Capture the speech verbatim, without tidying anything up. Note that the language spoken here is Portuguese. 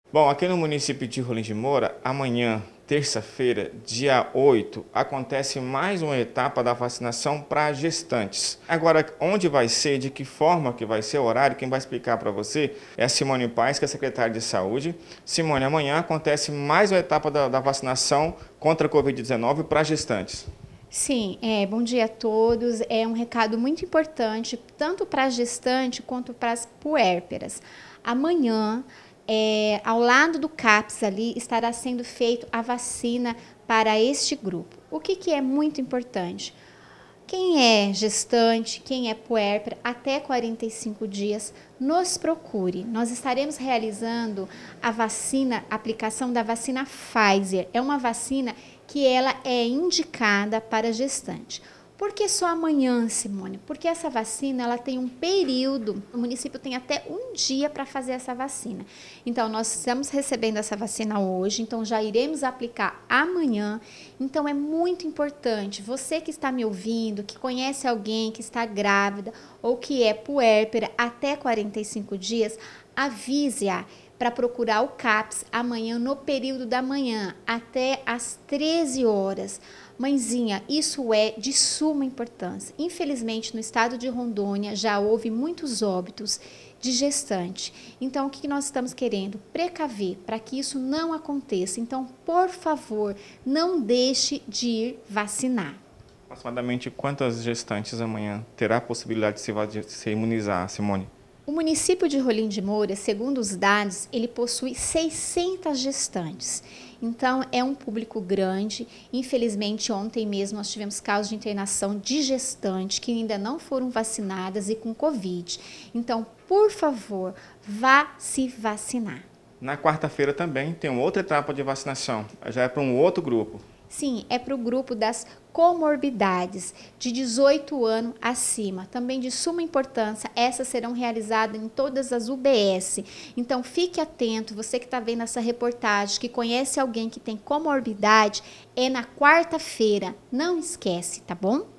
Bom, aqui no município de Rolim de Moura, amanhã, terça-feira, dia oito, acontece mais uma etapa da vacinação para gestantes. Agora, onde vai ser, de que forma que vai ser o horário, quem vai explicar para você é a Simone Paes, que é secretária de Saúde. Simone, amanhã acontece mais uma etapa da, da vacinação contra a covid dezenove para gestantes. Sim, é, bom dia a todos. É um recado muito importante, tanto para a gestante quanto para as puérperas. Amanhã, é, ao lado do CAPS ali, estará sendo feito a vacina para este grupo. O que, que é muito importante? Quem é gestante, quem é puérpera, até quarenta e cinco dias, nos procure. Nós estaremos realizando a vacina, a aplicação da vacina Pfizer. É uma vacina que ela é indicada para gestante. Por que só amanhã, Simone? Porque essa vacina ela tem um período, o município tem até um dia para fazer essa vacina. Então, nós estamos recebendo essa vacina hoje, então já iremos aplicar amanhã. Então, é muito importante, você que está me ouvindo, que conhece alguém que está grávida ou que é puérpera até quarenta e cinco dias, avise-a para procurar o CAPS amanhã, no período da manhã, até às treze horas. Mãezinha, isso é de suma importância. Infelizmente, no estado de Rondônia, já houve muitos óbitos de gestante. Então, o que nós estamos querendo? Precaver para que isso não aconteça. Então, por favor, não deixe de ir vacinar. Aproximadamente quantas gestantes amanhã terá a possibilidade de se, de se imunizar, Simone? O município de Rolim de Moura, segundo os dados, ele possui seiscentas gestantes. Então, é um público grande. Infelizmente, ontem mesmo nós tivemos casos de internação de gestantes que ainda não foram vacinadas e com Covid. Então, por favor, vá se vacinar. Na quarta-feira também tem uma outra etapa de vacinação, já é para um outro grupo. Sim, é para o grupo das comorbidades de dezoito anos acima. Também de suma importância, essas serão realizadas em todas as U B S. Então, fique atento, você que está vendo essa reportagem, que conhece alguém que tem comorbidade, é na quarta-feira. Não esquece, tá bom?